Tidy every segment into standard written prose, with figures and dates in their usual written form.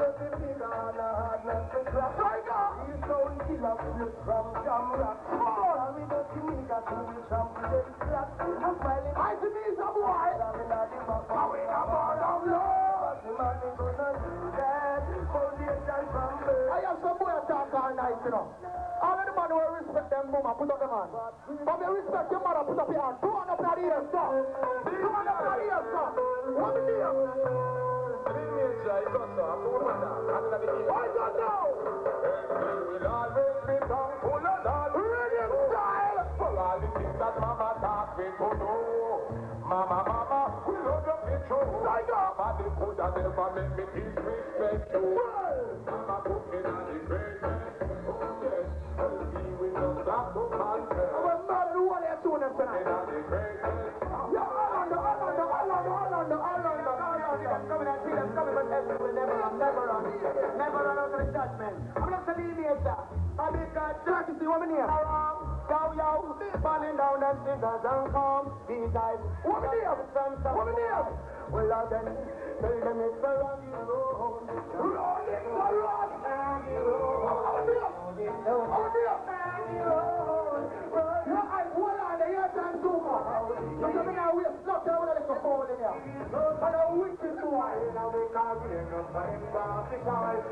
I have some boy talk all night, you know. All of the man will respect them woman, put up the man. But they respect your mother, put up your hand. Two on up in the ear, stop. Two on up in the ear, stop. What the deal? Why not now? We'll always be thankful and all radiant style. For all the things that mama taught me to do. Mama, we love your picture. Nobody could have ever make me disrespect you. Mama put me on the greatness. Oh yes, me with no stop to contest. I was not the one that's doing it tonight. Me on the greatness. Yo, all I'm coming and see them coming, but will never run out of the judgment. I'm not telling you that. I because Jack is the woman here. Yo, falling down and scissors and come. These guys, woman here. Well, I then tell them it's a rocky road. Rolling the rocky road. No, I hold on the earth and do more. Because I'm now we're stuck there with a little phone in here. And a wicked boy. Now we can't get no time back because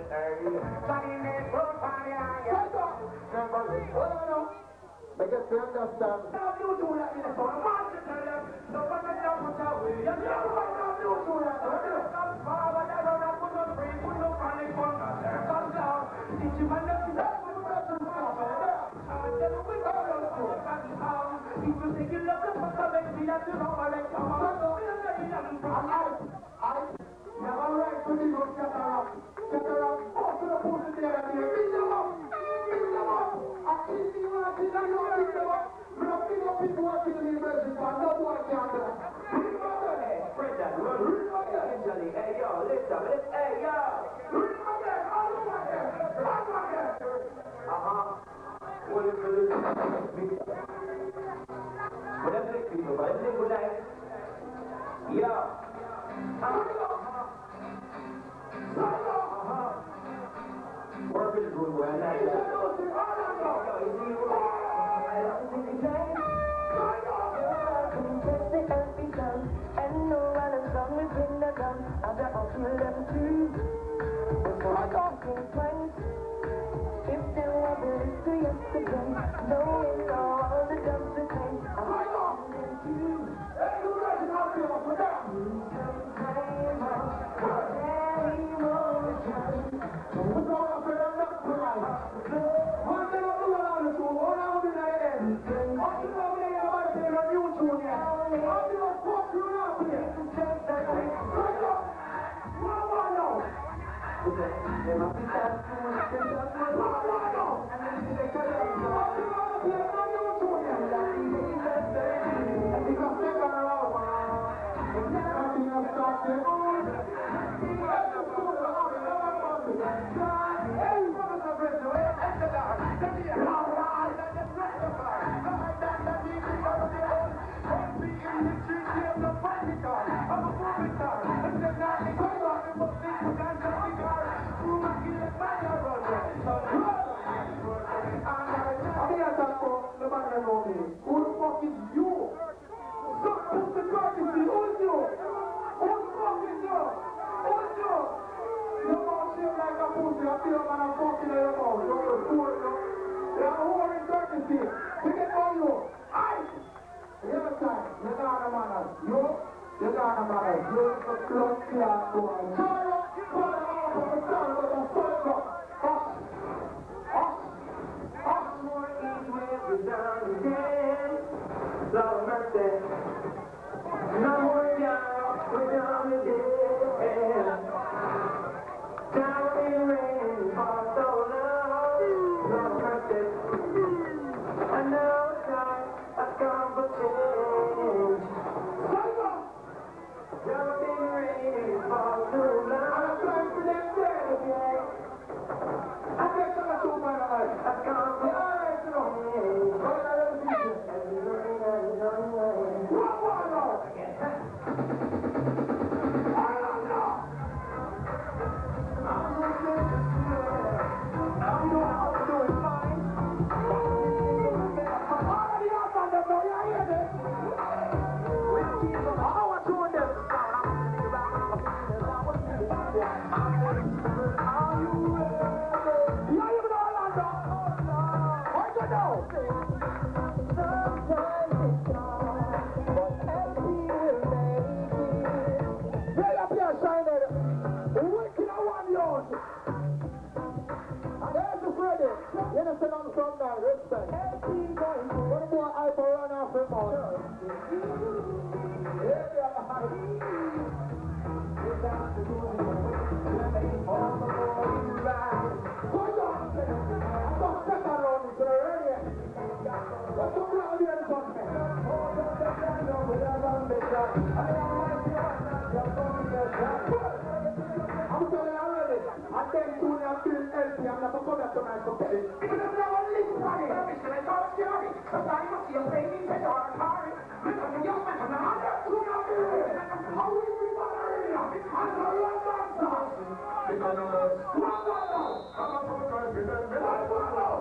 I guess you understand. Now you do that in the phone. I want to tell them. So when I don't put away, you do that. Come forward, I don't have put no free, put no panic on. Come down. Did you want to see that? People think you love the fuck up and see that you know like I'm never right to be good, get around, walk to the pool there and beat them up. I keep you want to see that you don't beat them up. We don't beat up people who are killing the emergency, but no boy can't do that. Spread that word. Hey yo, listen, hey yo. Read my head, all of my head. What is it? Whatever it is, whatever it is, yeah. Work is good, well, that's and no one as long as in the gun, I better feel them too. Before I think twice, if they want to listen yesterday, knowing all the dumps we take, I'm feeling too. Hey, you guys are out here for that. Then I said on some now, respect. One more I for run off the mouth. Yeah, I'm telling you already, I think soon I'm feeling healthy, I'm not going to come back tonight to tell it. Because I'm not going to listen to it. It's going to go scary. Sometimes you see a baby, it's all hard. Because the young man from the hundred, who knows it? How we bring on our area? I'm a young man, sir. Because I'm a strong one now. I'm a strong one now.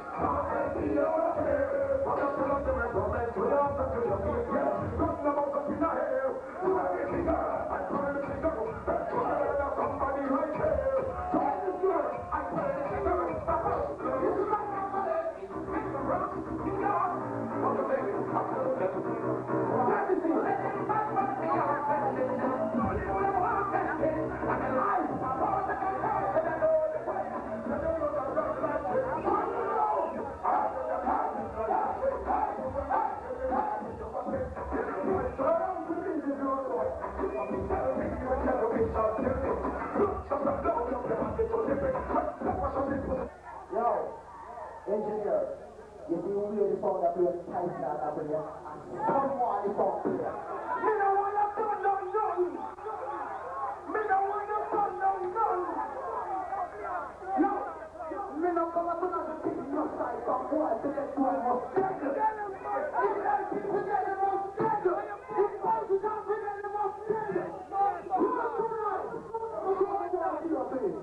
Engineer, you see who really sound that play Tyson and that play? Someone is out there. Me no want to turn down none. Me no want to turn down none. No, me no come up to the thing your side from one to the two must take it. If that people get the most take it. If folks don't get the most take it. You got to right. You got to watch your thing.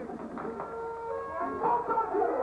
Fuck out here.